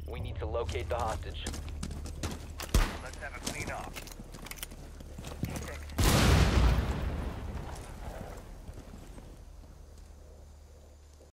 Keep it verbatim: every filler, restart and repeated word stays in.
We need to locate the hostage. Let's have a clean off.